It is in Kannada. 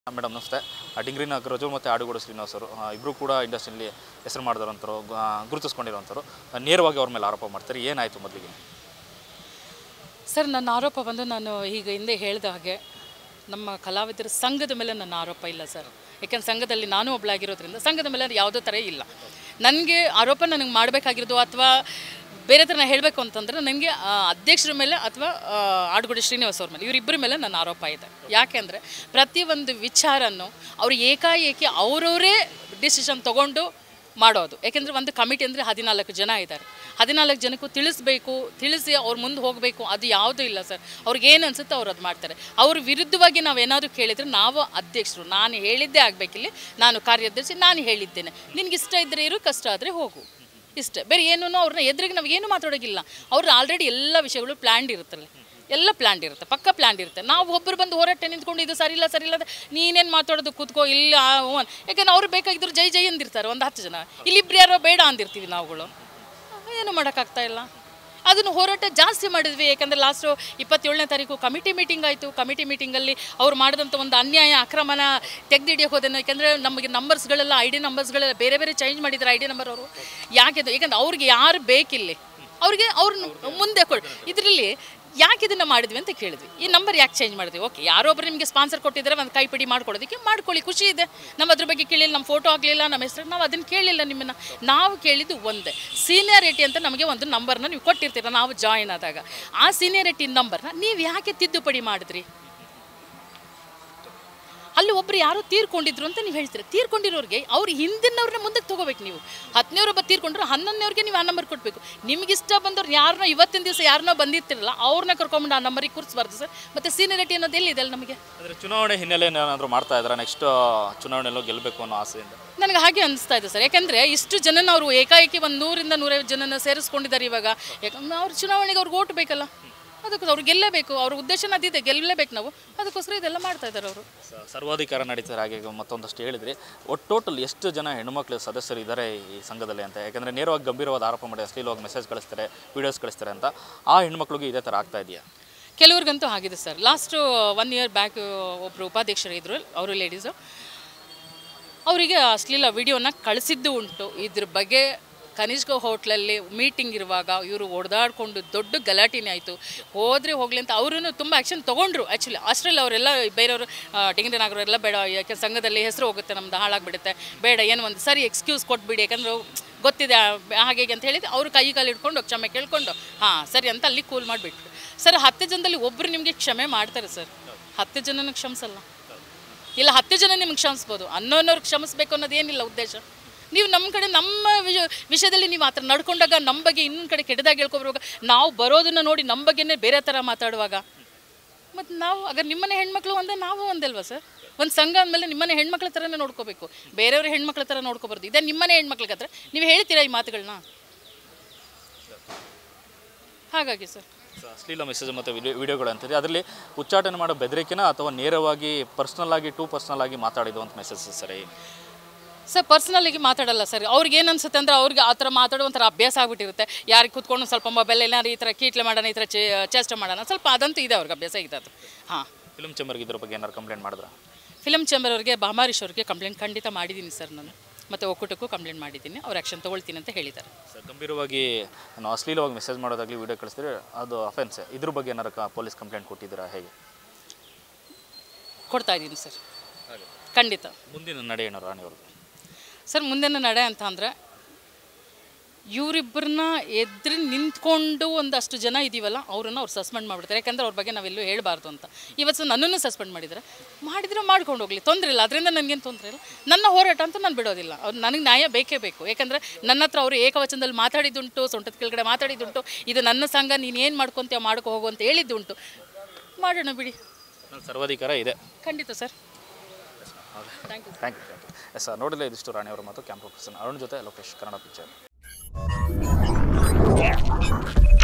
ಮೇಡಮ್ ನಮಸ್ತೆ. ಡಿಂಗ್ರಿ ನಾಗರಾಜು ಮತ್ತು ಆಡುಗೋಡು ಶ್ರೀನಿವಾಸ್ ಅವರು ಇಬ್ಬರು ಕೂಡ ಇಂಡಸ್ಟ್ರಿಯಲ್ಲಿ ಹೆಸರು ಮಾಡಿದರಂಥವ್ರು, ಗುರುತಿಸ್ಕೊಂಡಿರೋಂಥವ್ರು. ನೇರವಾಗಿ ಅವ್ರ ಮೇಲೆ ಆರೋಪ ಮಾಡ್ತಾರೆ. ಏನಾಯಿತು ಮೊದಲಿಗೆ? ಸರ್, ನನ್ನ ಆರೋಪ ಬಂದು ನಾನು ಈಗ ಹಿಂದೆ ಹೇಳಿದ ಹಾಗೆ ನಮ್ಮ ಕಲಾವಿದರ ಸಂಘದ ಮೇಲೆ ನನ್ನ ಆರೋಪ ಇಲ್ಲ ಸರ್. ಯಾಕೆಂದ್ರೆ ಸಂಘದಲ್ಲಿ ನಾನು ಒಬ್ಬಳಾಗಿರೋದ್ರಿಂದ ಸಂಘದ ಮೇಲೆ ಯಾವುದೋ ಥರ ಇಲ್ಲ. ನನಗೆ ಆರೋಪ ನನಗೆ ಮಾಡಬೇಕಾಗಿರೋದು ಅಥವಾ ಬೇರೆ ಥರ ಹೇಳಬೇಕು ಅಂತಂದರೆ ನನಗೆ ಅಧ್ಯಕ್ಷರ ಮೇಲೆ ಅಥವಾ ಆಡುಗೋಡು ಶ್ರೀನಿವಾಸ್ ಅವ್ರ ಮೇಲೆ, ಇವರಿಬ್ಬರ ಮೇಲೆ ನನ್ನ ಆರೋಪ ಇದೆ. ಯಾಕೆಂದರೆ ಪ್ರತಿಯೊಂದು ವಿಚಾರನೂ ಅವರು ಏಕಾಏಕಿ ಅವರವರೇ ಡಿಸಿಷನ್ ತೊಗೊಂಡು ಮಾಡೋದು. ಯಾಕೆಂದರೆ ಒಂದು ಕಮಿಟಿ ಅಂದರೆ 14 ಜನ ಇದ್ದಾರೆ. 14 ಜನಕ್ಕೂ ತಿಳಿಸಿ ಅವ್ರು ಮುಂದೆ ಹೋಗಬೇಕು, ಅದು ಯಾವುದೂ ಇಲ್ಲ ಸರ್. ಅವ್ರಿಗೆ ಏನು ಅನಿಸುತ್ತೋ ಅವ್ರು ಅದು ಮಾಡ್ತಾರೆ. ಅವ್ರ ವಿರುದ್ಧವಾಗಿ ನಾವೇನಾದರೂ ಕೇಳಿದರೆ ನಾವು ಅಧ್ಯಕ್ಷರು, ನಾನು ಹೇಳಿದ್ದೇ ಆಗಬೇಕಿಲ್ಲಿ, ನಾನು ಕಾರ್ಯದರ್ಶಿ, ನಾನು ಹೇಳಿದ್ದೇನೆ, ನಿನಗೆ ಇಷ್ಟ ಇದ್ದರೆ ಇರು, ಕಷ್ಟ ಆದರೆ ಹೋಗು, ಇಷ್ಟೇ. ಬೇರೆ ಏನೂ ಅವ್ರನ್ನ ಎದುರಿಗೆ ನಾವು ಏನು ಮಾತಾಡೋಗಿಲ್ಲ. ಅವ್ರು ಆಲ್ರೆಡಿ ಎಲ್ಲ ವಿಷಯಗಳು ಪ್ಲ್ಯಾಂಡ್ ಇರುತ್ತಲ್ಲ, ಎಲ್ಲ ಪ್ಲ್ಯಾಂಡ್ ಇರುತ್ತೆ, ಪಕ್ಕ ಪ್ಲ್ಯಾಂಡ್ ಇರುತ್ತೆ. ನಾವು ಒಬ್ಬರು ಬಂದು ಹೋರಾಟ ನಿಂತ್ಕೊಂಡು ಇದು ಸರಿ ಇಲ್ಲ ನೀನೇನು ಮಾತಾಡೋದು ಕೂತ್ಕೋ ಇಲ್ಲ ಯಾಕೆಂದ್ರೆ ಅವ್ರು ಬೇಕಾಗಿದ್ರು ಜೈ ಜೈ ಅಂದಿರ್ತಾರೆ ಒಂದು 10 ಜನ, ಇಲ್ಲಿಬ್ರು ಯಾರೋ ಬೇಡ ಅಂದಿರ್ತೀವಿ ನಾವುಗಳು. ಏನು ಮಾಡೋಕ್ಕಾಗ್ತಾ ಇಲ್ಲ. ಅದನ್ನು ಹೋರಾಟ ಜಾಸ್ತಿ ಮಾಡಿದ್ವಿ. ಯಾಕಂದರೆ ಲಾಸ್ಟು 27ನೇ ತಾರೀಕು ಕಮಿಟಿ ಮೀಟಿಂಗ್ ಆಯಿತು. ಕಮಿಟಿ ಮೀಟಿಂಗಲ್ಲಿ ಅವ್ರು ಮಾಡಿದಂಥ ಒಂದು ಅನ್ಯಾಯ ಅಕ್ರಮನ ತೆಗೆದಿಡಿಯೋಕೆ ಹೋದನ್ನು. ಯಾಕೆಂದರೆ ನಮಗೆ ನಂಬರ್ಸ್ಗಳೆಲ್ಲ ID ನಂಬರ್ಸ್ಗಳೆಲ್ಲ ಬೇರೆ ಬೇರೆ ಚೇಂಜ್ ಮಾಡಿದ್ದಾರೆ. ID ನಂಬರ್ ಅವರು ಯಾಕೆಂದ್ರೆ ಅವ್ರಿಗೆ ಯಾರು ಬೇಕಿಲ್ಲಿ, ಅವ್ರಿಗೆ ಅವ್ರನ್ನ ಮುಂದೆ ಕೊಡಿ. ಇದರಲ್ಲಿ ಯಾಕೆ ಇದನ್ನು ಮಾಡಿದ್ವಿ ಅಂತ ಕೇಳಿದ್ವಿ. ಈ ನಂಬರ್ ಯಾಕೆ ಚೇಂಜ್ ಮಾಡಿದ್ವಿ? ಓಕೆ, ಯಾರೊಬ್ಬರು ನಿಮಗೆ ಸ್ಪಾನ್ಸರ್ ಕೊಟ್ಟಿದ್ದಾರೆ, ಒಂದು ಕೈಪಿಡಿ ಮಾಡ್ಕೊಡೋದಕ್ಕೆ ಮಾಡ್ಕೊಳ್ಳಿ, ಖುಷಿ ಇದೆ. ನಮ್ಮ ಅದ್ರ ಬಗ್ಗೆ ಕೇಳಿಲ್ಲ, ನಮ್ಮ ಫೋಟೋ ಆಗಲಿಲ್ಲ, ನಮ್ಮ ಹೆಸರು ನಾವು ಅದನ್ನು ಕೇಳಿಲ್ಲ. ನಿಮ್ಮನ್ನು ನಾವು ಕೇಳಿದ್ದು ಒಂದೇ ಸೀನಿಯಾರಿಟಿ ಅಂತ ನಮಗೆ ಒಂದು ನಂಬರ್ನ ನೀವು ಕೊಟ್ಟಿರ್ತೀರ ನಾವು ಜಾಯಿನ್ ಆದಾಗ. ಆ ಸೀನಿಯಾರಿಟಿ ನಂಬರ್ನ ನೀವು ಯಾಕೆ ತಿದ್ದುಪಡಿ ಮಾಡಿದ್ರಿ? ಅಲ್ಲಿ ಒಬ್ಬರು ಯಾರೋ ತೀರ್ಕೊಂಡಿದ್ರು ಅಂತ ನೀವು ಹೇಳ್ತೀರ. ತೀರ್ಕೊಂಡಿರೋರಿಗೆ ಅವ್ರು ಹಿಂದಿನವ್ರನ್ನ ಮುಂದಕ್ಕೆ ತೊಗೋಬೇಕು. ನೀವು 10ನೇವ್ರೊಬ್ಬ ತೀರ್ಕೊಂಡ್ರೆ 11ನೇವ್ರಿಗೆ ನೀವು ಆ ನಂಬರ್ ಕೊಡಬೇಕು. ನಿಮಗಿಷ್ಟ ಬಂದವ್ರು ಯಾರನ್ನೋ ಇವತ್ತಿನ ದಿವಸ ಯಾರನ್ನೋ ಬಂದಿರ್ತಿರಲ್ಲ ಅವ್ರನ್ನ ಕರ್ಕೊಂಡ್ಬಂದು ಆ ನಂಬರಿಗೆ ಕೂರಿಸಬಾರ್ದು ಸರ್. ಮತ್ತು ಸೀನಿಯರಿಟಿ ಅನ್ನೋದು ಎಲ್ಲಿದೆ ಅಲ್ಲಿ ನಮಗೆ? ಅಂದರೆ ಚುನಾವಣೆ ಹಿನ್ನೆಲೆ ಏನಾದರೂ ಮಾಡ್ತಾ ಇದ್ದಾರೆ, ನೆಕ್ಸ್ಟ್ ಚುನಾವಣೆಯಲ್ಲೂ ಗೆಲ್ಲಬೇಕು ಅನ್ನೋ ಆಸೆಯಿಂದ? ನನಗೆ ಹಾಗೆ ಅನಿಸ್ತಾ ಇದೆ ಸರ್. ಯಾಕೆಂದರೆ ಇಷ್ಟು ಜನನ ಅವರು ಏಕಾಏಕಿ ಒಂದು 100ರಿಂದ 150 ಜನನ ಸೇರಿಸ್ಕೊಂಡಿದ್ದಾರೆ ಇವಾಗ. ಯಾಕಂದ್ರೆ ಅವ್ರು ಚುನಾವಣೆಗೆ ಅವ್ರಿಗೆ ಓಟ್ ಬೇಕಲ್ಲ, ಅದಕ್ಕೋಸ್ಕರ ಅವ್ರು ಗೆಲ್ಲಬೇಕು. ಅವ್ರ ಉದ್ದೇಶನ ಅದಿದೆ, ಗೆಲ್ಲಲೇಬೇಕು ನಾವು. ಅದಕ್ಕೋಸ್ಕರ ಇದೆಲ್ಲ ಮಾಡ್ತಾ ಇದ್ದಾರೆ ಅವರು. ಸರ್ವಾಧಿಕಾರ ನಡೀತಾರೆ. ಹಾಗೆ ಮತ್ತೊಂದಷ್ಟು ಹೇಳಿದ್ರಿ, ಟೋಟಲ್ ಎಷ್ಟು ಜನ ಹೆಣ್ಮಕ್ಳು ಸದಸ್ಯರು ಇದ್ದಾರೆ ಈ ಸಂಘದಲ್ಲಿ ಅಂತ? ಯಾಕಂದರೆ ನೇರವಾಗಿ ಗಂಭೀರವಾದ ಆರೋಪ ಮಾಡಿ ಅಶ್ಲೀಲವಾಗಿ ಮೆಸೇಜ್ ಕಳಿಸ್ತಾರೆ, ವೀಡಿಯೋಸ್ ಕಳಿಸ್ತಾರೆ ಅಂತ. ಆ ಹೆಣ್ಮಕ್ಳಿಗೆ ಇದೇ ಥರ ಆಗ್ತಾ ಇದೆಯಾ? ಕೆಲವ್ರಿಗಂತೂ ಆಗಿದೆ ಸರ್. ಲಾಸ್ಟು 1 ಇಯರ್ ಬ್ಯಾಕ್ ಒಬ್ಬರು ಉಪಾಧ್ಯಕ್ಷರು ಇದ್ದರು, ಅವರು ಲೇಡೀಸು, ಅವರಿಗೆ ಅಶ್ಲೀಲ ವಿಡಿಯೋನ ಕಳಿಸಿದ್ದು ಉಂಟು. ಇದ್ರ ಬಗ್ಗೆ ಕನಿಷ್ಕ ಹೋಟ್ಲಲ್ಲಿ ಮೀಟಿಂಗ್ ಇರುವಾಗ ಇವರು ಹೊಡೆದಾಡ್ಕೊಂಡು ದೊಡ್ಡ ಗಲಾಟೆನೇ ಆಯಿತು. ಹೋದರೆ ಹೋಗಲಿ ಅಂತ ಅವರು ತುಂಬ ಆ್ಯಕ್ಷನ್ ತೊಗೊಂಡ್ರು. ಆ್ಯಕ್ಚುಲಿ ಅಷ್ಟರಲ್ಲಿ ಅವರೆಲ್ಲ ಬೇರೆಯವರು ಡಿಂಗ್ರಿ ನಾಗರೆಲ್ಲ ಬೇಡ, ಯಾಕೆ ಸಂಘದಲ್ಲಿ ಹೆಸರು ಹೋಗುತ್ತೆ, ನಮ್ಮದು ಹಾಳಾಗಿಬಿಡುತ್ತೆ, ಬೇಡ, ಏನು ಒಂದು ಸರಿ ಎಕ್ಸ್ಕ್ಯೂಸ್ ಕೊಟ್ಬಿಡಿ, ಯಾಕಂದ್ರೆ ಗೊತ್ತಿದೆ ಹಾಗೆ ಅಂತ ಹೇಳಿದ್ದು. ಅವರು ಕೈ ಕಾಲು ಇಟ್ಕೊಂಡು ಕ್ಷಮೆ ಕೇಳ್ಕೊಂಡು ಹಾಂ ಸರಿ ಅಂತ ಅಲ್ಲಿ ಕೂಲ್ ಮಾಡಿಬಿಟ್ರು. ಸರ್, 10 ಜನದಲ್ಲಿ ಒಬ್ಬರು ನಿಮಗೆ ಕ್ಷಮೆ ಮಾಡ್ತಾರೆ ಸರ್. 10 ಜನನ ಕ್ಷಮಿಸಲ್ಲ. ಇಲ್ಲ 10 ಜನ ನಿಮ್ಗೆ ಕ್ಷಮಿಸ್ಬೋದು, 11ಅವ್ರಿಗೆ ಕ್ಷಮಿಸ್ಬೇಕು ಅನ್ನೋದೇನಿಲ್ಲ ಉದ್ದೇಶ. ನೀವು ನಮ್ಮ ಕಡೆ ನಮ್ಮ ವಿಷಯದಲ್ಲಿ ನೀವು ಆ ಥರ ನಡ್ಕೊಂಡಾಗ ನಮ್ಮ ಬಗ್ಗೆ ಇನ್ನೊಂದು ಕಡೆ ಕೆಟ್ಟದಾಗಿ ಹೇಳ್ಕೊಬರುವಾಗ, ನಾವು ಬರೋದನ್ನು ನೋಡಿ ನಮ್ಮ ಬಗ್ಗೆನೇ ಬೇರೆ ಥರ ಮಾತಾಡುವಾಗ, ಮತ್ತು ನಾವು ಅಗರ್ ನಿಮ್ಮನೆ ಹೆಣ್ಮಕ್ಳು ಒಂದೇ ನಾವು ಒಂದಲ್ವಾ ಸರ್? ಒಂದು ಸಂಘ ಅಂದಮೇಲೆ ನಿಮ್ಮನೆ ಹೆಣ್ಮಕ್ಳ ಥರನೇ ನೋಡ್ಕೋಬೇಕು, ಬೇರೆಯವ್ರ ಹೆಣ್ಮಕ್ಳ ಥರ ನೋಡ್ಕೊಬಾರ್ದು. ಇದೇ ನಿಮ್ಮನೆ ಹೆಣ್ಮಕ್ಳಿಗೆ ಹತ್ರ ನೀವು ಹೇಳ್ತೀರಾ ಈ ಮಾತುಗಳನ್ನ? ಹಾಗಾಗಿ ಸರ್ ಅಶ್ಲೀಲ ಮೆಸೇಜ್ ಮತ್ತು ವಿಡಿಯೋಗಳು ಅಂತಿದೆ, ಅದರಲ್ಲಿ ಉಚ್ಚಾಟನೆ ಮಾಡೋ ಬೆದರಿಕೆನ ಅಥವಾ ನೇರವಾಗಿ ಪರ್ಸ್ನಲ್ ಆಗಿ ಮಾತಾಡಿದ್ದು ಅಂತ ಮೆಸೇಜ್ ಸರಿ? ಸರ್, ಪರ್ಸ್ನಲಾಗಿ ಮಾತಾಡಲ್ಲ ಸರ್. ಅವ್ರಿಗೆ ಏನು ಅನ್ಸುತ್ತೆ ಅಂದರೆ ಅವ್ರಿಗೆ ಆ ಥರ ಮಾತಾಡೋ ಒಂಥರ ಅಭ್ಯಾಸ ಆಗ್ಬಿಟ್ಟಿರುತ್ತೆ. ಯಾರಿಗೆ ಕೂತ್ಕೊಂಡು ಸ್ವಲ್ಪ ಮೊಬೈಲ್ ಏನಾದ್ರು ಈ ಥರ ಕೀಟ್ಲೆ ಮಾಡೋಣ, ಈ ಥರ ಚೇಷ್ಟೆ ಮಾಡೋಣ, ಸ್ವಲ್ಪ ಅದಂತೂ ಇದೆ, ಅವ್ರಿಗೆ ಅಭ್ಯಾಸ ಇದೆ ಅದು. ಹಾಂ, ಫಿಲ್ಮ್ ಚೇಂಬರ್ಗೆ ಇದ್ರ ಬಗ್ಗೆ ಏನಾದ್ರು ಕಂಪ್ಲೇಂಟ್ ಮಾಡಿದ್ರೆ? ಫಿಲ್ಮ್ ಚೇಂಬರ್ ಅವ್ರಿಗೆ, ಭಾಮಾರೀಶ್ ಅವ್ರಿಗೆ ಕಂಪ್ಲೇಂಟ್ ಖಂಡಿತ ಮಾಡಿದ್ದೀನಿ ಸರ್ ನಾನು. ಮತ್ತು ಒಕ್ಕೂಟಕ್ಕೂ ಕಂಪ್ಲೇಂಟ್ ಮಾಡಿದ್ದೀನಿ. ಅವ್ರು ಆ್ಯಕ್ಷನ್ ತೊಗೊಳ್ತೀನಿ ಅಂತ ಹೇಳಿದ್ದಾರೆ ಸರ್. ಗಂಭೀರವಾಗಿ ನಾನು ಅಶ್ಲೀಲವಾಗಿ ಮೆಸೇಜ್ ಮಾಡೋದಾಗಲಿ ವಿಡಿಯೋ ಕಳಿಸಿದ್ರೆ ಅದು ಅಫೆನ್ಸ್. ಇದ್ರ ಬಗ್ಗೆ ಏನಾರು ಪೊಲೀಸ್ ಕಂಪ್ಲೇಂಟ್ ಕೊಟ್ಟಿದ್ದೀರಾ? ಹೇಗೆ? ಕೊಡ್ತಾ ಇದ್ದೀನಿ ಸರ್, ಖಂಡಿತ. ಮುಂದಿನ ನಡೆ ಏನೋ ರಾಣಿಯವ್ರಿಗೆ? ಸರ್, ಮುಂದಿನ ನಡೆ ಅಂತ ಅಂದರೆ ಇವರಿಬ್ಬರನ್ನ ಎದುರು ನಿಂತ್ಕೊಂಡು ಒಂದಷ್ಟು ಜನ ಇದ್ದೀವಲ್ಲ, ಅವ್ರನ್ನ ಅವ್ರು ಸಸ್ಪೆಂಡ್ ಮಾಡಿಬಿಡ್ತಾರೆ. ಯಾಕಂದರೆ ಅವ್ರ ಬಗ್ಗೆ ನಾವೆಲ್ಲೂ ಹೇಳಬಾರ್ದು ಅಂತ. ಇವತ್ತು ನನ್ನನ್ನು ಸಸ್ಪೆಂಡ್ ಮಾಡಿದರೆ ಮಾಡ್ಕೊಂಡು ಹೋಗಲಿ, ತೊಂದರೆ ಇಲ್ಲ, ಅದರಿಂದ ನನಗೇನು ತೊಂದರೆ ಇಲ್ಲ. ನನ್ನ ಹೋರಾಟ ಅಂತ ನಾನು ಬಿಡೋದಿಲ್ಲ. ಅವ್ರು ನನಗೆ ನ್ಯಾಯ ಬೇಕೇ ಬೇಕು. ಯಾಕಂದರೆ ನನ್ನ ಹತ್ರ ಅವರು ಏಕವಚನದಲ್ಲಿ ಮಾತಾಡಿದ್ದುಂಟು, ಸೊಂಟದ ಕೆಳಗಡೆ ಮಾತಾಡಿದ್ದುಂಟು, ಇದು ನನ್ನ ಸಂಘ, ನೀನು ಏನು ಮಾಡ್ಕೊತೀಯ ಮಾಡ್ಕೊ ಹೋಗು ಅಂತ ಹೇಳಿದ್ದುಂಟು. ಮಾಡೋಣ ಬಿಡಿ, ಸರ್ವಾಧಿಕಾರ ಇದೆ. ಖಂಡಿತ sir. Thank you. Yes sir, ನೋಡಿಲ್ಲ ಇದಿಷ್ಟು ರಾಣಿಯವರು ಮತ್ತು ಕ್ಯಾಮ್ರಾ ಪರ್ಸನ್ ಅರುಣ್ ಜೊತೆ ಲೋಕೇಶ್, ಕನ್ನಡ ಪಿಕ್ಚರ್.